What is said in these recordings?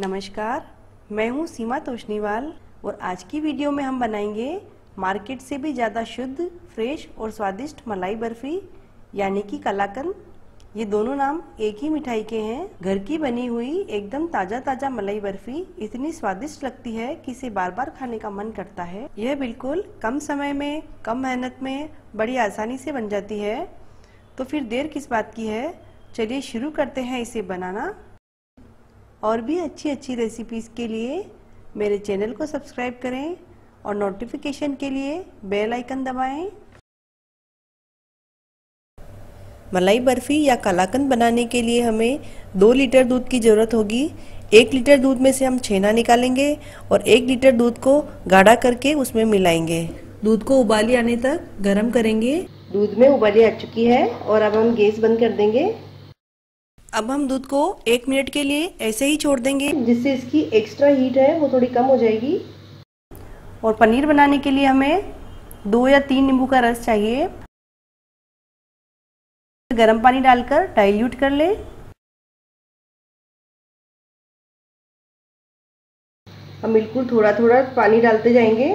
नमस्कार, मैं हूं सीमा तोष्णीवाल और आज की वीडियो में हम बनाएंगे मार्केट से भी ज़्यादा शुद्ध, फ्रेश और स्वादिष्ट मलाई बर्फी यानी कि कलाकंद। ये दोनों नाम एक ही मिठाई के हैं। घर की बनी हुई एकदम ताज़ा ताज़ा मलाई बर्फी इतनी स्वादिष्ट लगती है कि इसे बार बार खाने का मन करता है। यह बिल्कुल कम समय में, कम मेहनत में बड़ी आसानी से बन जाती है। तो फिर देर किस बात की है, चलिए शुरू करते हैं इसे बनाना। और भी अच्छी अच्छी रेसिपीज़ के लिए मेरे चैनल को सब्सक्राइब करें और नोटिफिकेशन के लिए बेल आइकन दबाएं। मलाई बर्फ़ी या कलाकंद बनाने के लिए हमें 2 लीटर दूध की ज़रूरत होगी। 1 लीटर दूध में से हम छेना निकालेंगे और 1 लीटर दूध को गाढ़ा करके उसमें मिलाएंगे। दूध को उबाली आने तक गर्म करेंगे। दूध में उबाली आ चुकी है और अब हम गैस बंद कर देंगे। अब हम दूध को 1 मिनट के लिए ऐसे ही छोड़ देंगे, जिससे इसकी एक्स्ट्रा हीट है वो थोड़ी कम हो जाएगी। और पनीर बनाने के लिए हमें 2 या 3 नींबू का रस चाहिए। गर्म पानी डालकर डाइल्यूट कर ले। हम बिल्कुल थोड़ा थोड़ा पानी डालते जाएंगे।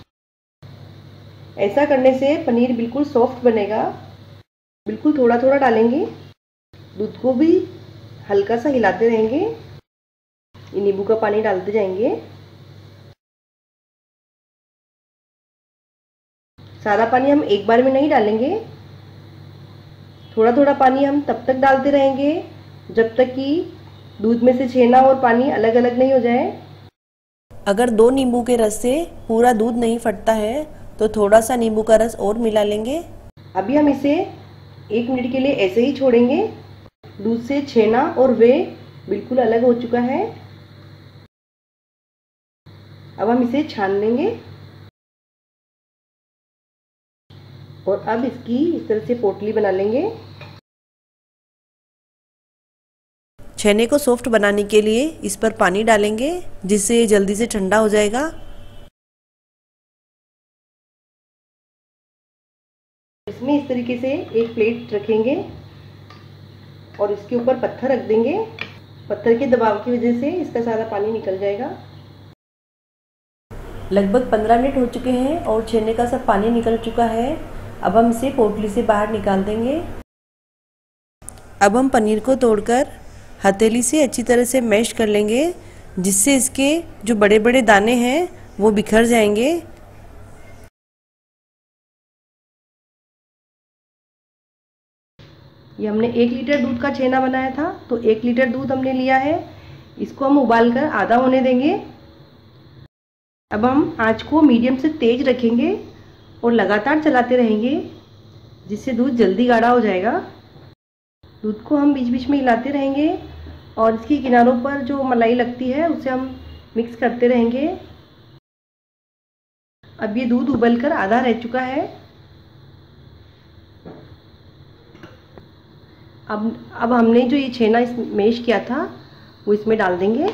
ऐसा करने से पनीर बिल्कुल सॉफ्ट बनेगा। बिल्कुल थोड़ा थोड़ा डालेंगे। दूध को भी हल्का सा हिलाते रहेंगे। नींबू का पानी डालते जाएंगे। सारा पानी हम एक बार में नहीं डालेंगे। थोड़ा थोड़ा पानी हम तब तक डालते रहेंगे जब तक कि दूध में से छेना और पानी अलग अलग नहीं हो जाए। अगर 2 नींबू के रस से पूरा दूध नहीं फटता है तो थोड़ा सा नींबू का रस और मिला लेंगे। अभी हम इसे 1 मिनट के लिए ऐसे ही छोड़ेंगे। दूध से छेना और वे बिल्कुल अलग हो चुका है। अब हम इसे छान लेंगे और अब इसकी इस तरह से पोटली बना लेंगे। छेने को सॉफ्ट बनाने के लिए इस पर पानी डालेंगे, जिससे ये जल्दी से ठंडा हो जाएगा। इसमें इस तरीके से एक प्लेट रखेंगे और इसके ऊपर पत्थर रख देंगे। पत्थर के दबाव की वजह से इसका सारा पानी निकल जाएगा। लगभग 15 मिनट हो चुके हैं और छेने का सब पानी निकल चुका है। अब हम इसे पोटली से बाहर निकाल देंगे। अब हम पनीर को तोड़कर हथेली से अच्छी तरह से मैश कर लेंगे, जिससे इसके जो बड़े बड़े दाने हैं वो बिखर जाएंगे। ये हमने 1 लीटर दूध का छेना बनाया था, तो 1 लीटर दूध हमने लिया है। इसको हम उबालकर आधा होने देंगे। अब हम आंच को मीडियम से तेज रखेंगे और लगातार चलाते रहेंगे, जिससे दूध जल्दी गाढ़ा हो जाएगा। दूध को हम बीच बीच में हिलाते रहेंगे और इसकी किनारों पर जो मलाई लगती है उसे हम मिक्स करते रहेंगे। अब ये दूध उबलकर आधा रह चुका है। अब हमने जो ये छेना मैश किया था वो इसमें डाल देंगे।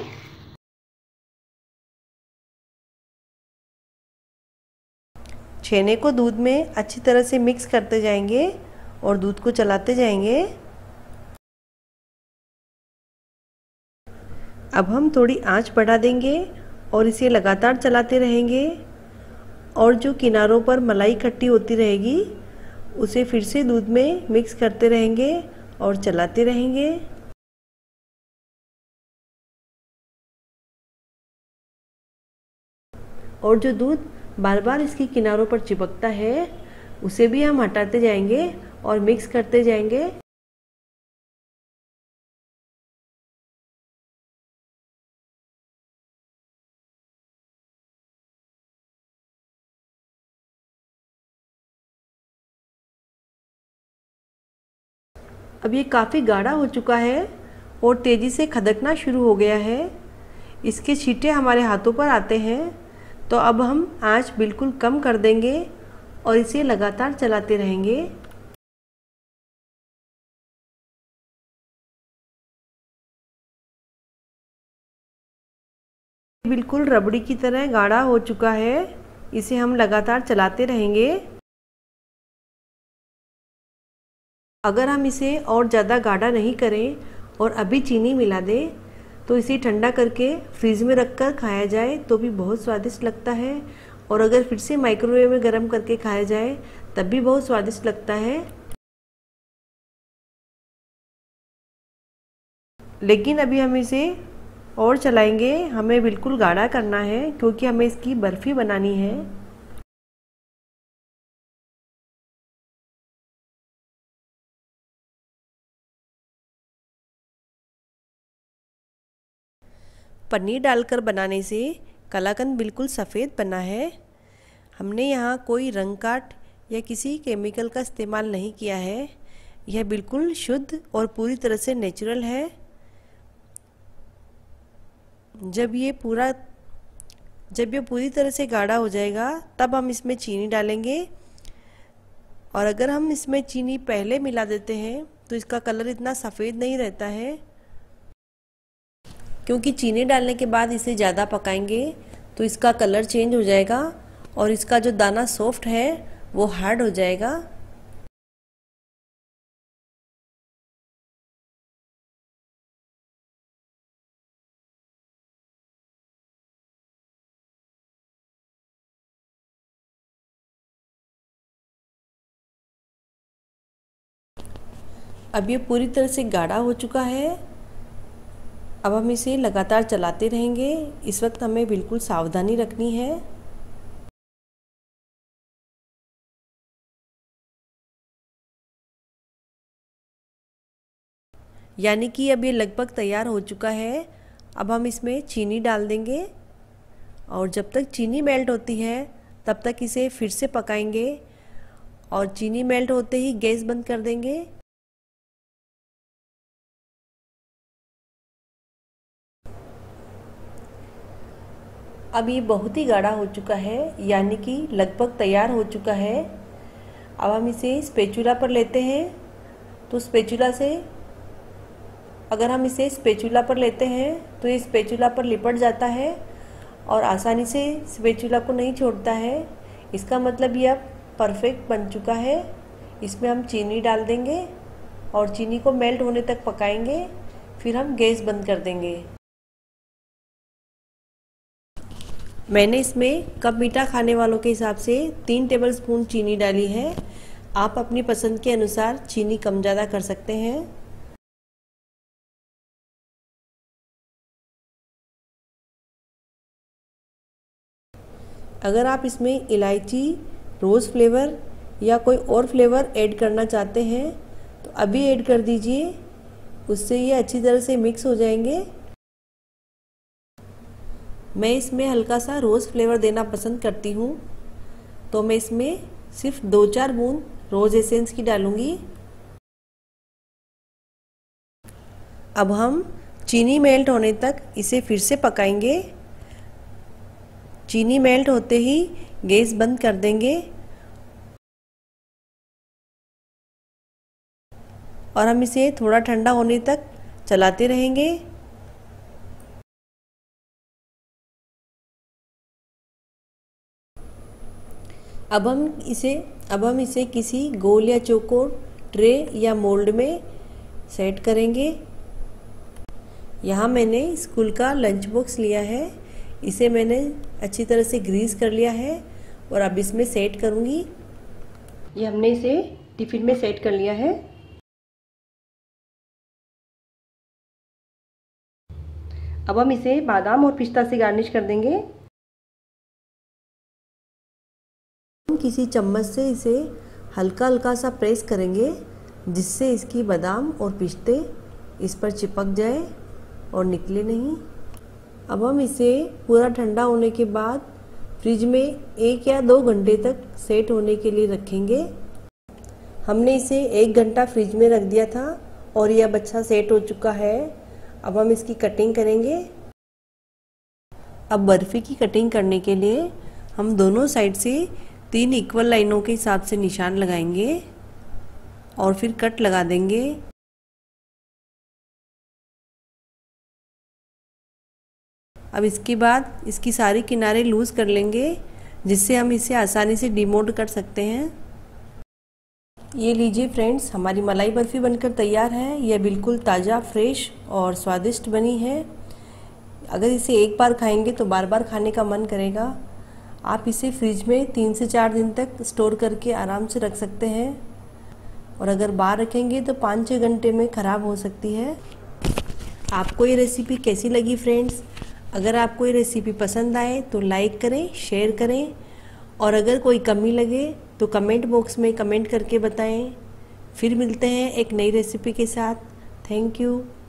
छेने को दूध में अच्छी तरह से मिक्स करते जाएंगे और दूध को चलाते जाएंगे। अब हम थोड़ी आंच बढ़ा देंगे और इसे लगातार चलाते रहेंगे और जो किनारों पर मलाई इकट्ठी होती रहेगी उसे फिर से दूध में मिक्स करते रहेंगे और चलाते रहेंगे। और जो दूध बार बार इसकी किनारों पर चिपकता है उसे भी हम हटाते जाएंगे और मिक्स करते जाएंगे। अब ये काफ़ी गाढ़ा हो चुका है और तेज़ी से खदकना शुरू हो गया है। इसके छींटे हमारे हाथों पर आते हैं, तो अब हम आंच बिल्कुल कम कर देंगे और इसे लगातार चलाते रहेंगे। बिल्कुल रबड़ी की तरह गाढ़ा हो चुका है। इसे हम लगातार चलाते रहेंगे। अगर हम इसे और ज़्यादा गाढ़ा नहीं करें और अभी चीनी मिला दें तो इसे ठंडा करके फ्रीज में रखकर खाया जाए तो भी बहुत स्वादिष्ट लगता है, और अगर फिर से माइक्रोवेव में गर्म करके खाया जाए तब भी बहुत स्वादिष्ट लगता है। लेकिन अभी हम इसे और चलाएंगे, हमें बिल्कुल गाढ़ा करना है क्योंकि हमें इसकी बर्फी बनानी है। पनीर डालकर बनाने से कलाकंद बिल्कुल सफ़ेद बना है। हमने यहाँ कोई रंग काट या किसी केमिकल का इस्तेमाल नहीं किया है। यह बिल्कुल शुद्ध और पूरी तरह से नेचुरल है। जब ये पूरी तरह से गाढ़ा हो जाएगा तब हम इसमें चीनी डालेंगे, और अगर हम इसमें चीनी पहले मिला देते हैं तो इसका कलर इतना सफ़ेद नहीं रहता है, क्योंकि चीनी डालने के बाद इसे ज़्यादा पकाएंगे तो इसका कलर चेंज हो जाएगा और इसका जो दाना सॉफ्ट है वो हार्ड हो जाएगा। अब ये पूरी तरह से गाढ़ा हो चुका है। अब हम इसे लगातार चलाते रहेंगे। इस वक्त हमें बिल्कुल सावधानी रखनी है। यानी कि अब ये लगभग तैयार हो चुका है। अब हम इसमें चीनी डाल देंगे, और जब तक चीनी मेल्ट होती है तब तक इसे फिर से पकाएंगे, और चीनी मेल्ट होते ही गैस बंद कर देंगे। अब ये बहुत ही गाढ़ा हो चुका है, यानी कि लगभग तैयार हो चुका है। अब हम इसे स्पैचुला पर लेते हैं। तो अगर हम इसे स्पैचुला पर लेते हैं तो ये स्पैचुला पर लिपट जाता है और आसानी से स्पैचुला को नहीं छोड़ता है। इसका मतलब ये अब परफेक्ट बन चुका है। इसमें हम चीनी डाल देंगे और चीनी को मेल्ट होने तक पकाएंगे, फिर हम गैस बंद कर देंगे। मैंने इसमें कप मीठा खाने वालों के हिसाब से 3 टेबलस्पून चीनी डाली है। आप अपनी पसंद के अनुसार चीनी कम ज़्यादा कर सकते हैं। अगर आप इसमें इलायची, रोज़ फ्लेवर या कोई और फ्लेवर ऐड करना चाहते हैं तो अभी ऐड कर दीजिए, उससे ये अच्छी तरह से मिक्स हो जाएंगे। मैं इसमें हल्का सा रोज़ फ्लेवर देना पसंद करती हूँ, तो मैं इसमें सिर्फ 2-4 बूंद रोज़ एसेंस की डालूँगी। अब हम चीनी मेल्ट होने तक इसे फिर से पकाएंगे। चीनी मेल्ट होते ही गैस बंद कर देंगे और हम इसे थोड़ा ठंडा होने तक चलाते रहेंगे। अब हम इसे किसी गोल या चौकोर ट्रे या मोल्ड में सेट करेंगे। यहाँ मैंने स्कूल का लंच बॉक्स लिया है, इसे मैंने अच्छी तरह से ग्रीस कर लिया है और अब इसमें सेट करूँगी। ये हमने इसे टिफिन में सेट कर लिया है। अब हम इसे बादाम और पिस्ता से गार्निश कर देंगे। हम किसी चम्मच से इसे हल्का हल्का सा प्रेस करेंगे, जिससे इसकी बादाम और पिस्ते इस पर चिपक जाए और निकले नहीं। अब हम इसे पूरा ठंडा होने के बाद फ्रिज में 1 या 2 घंटे तक सेट होने के लिए रखेंगे। हमने इसे 1 घंटा फ्रिज में रख दिया था और यह अब अच्छा सेट हो चुका है। अब हम इसकी कटिंग करेंगे। अब बर्फ़ी की कटिंग करने के लिए हम दोनों साइड से 3 इक्वल लाइनों के हिसाब से निशान लगाएंगे और फिर कट लगा देंगे। अब इसके बाद इसकी सारी किनारे लूज़ कर लेंगे, जिससे हम इसे आसानी से डिमोल्ड कर सकते हैं। ये लीजिए फ्रेंड्स, हमारी मलाई बर्फ़ी बनकर तैयार है। यह बिल्कुल ताज़ा, फ्रेश और स्वादिष्ट बनी है। अगर इसे एक बार खाएंगे तो बार बार खाने का मन करेगा। आप इसे फ्रिज में 3 से 4 दिन तक स्टोर करके आराम से रख सकते हैं और अगर बाहर रखेंगे तो 5-6 घंटे में ख़राब हो सकती है। आपको ये रेसिपी कैसी लगी फ्रेंड्स? अगर आपको ये रेसिपी पसंद आए तो लाइक करें, शेयर करें और अगर कोई कमी लगे तो कमेंट बॉक्स में कमेंट करके बताएं। फिर मिलते हैं एक नई रेसिपी के साथ। Thank you.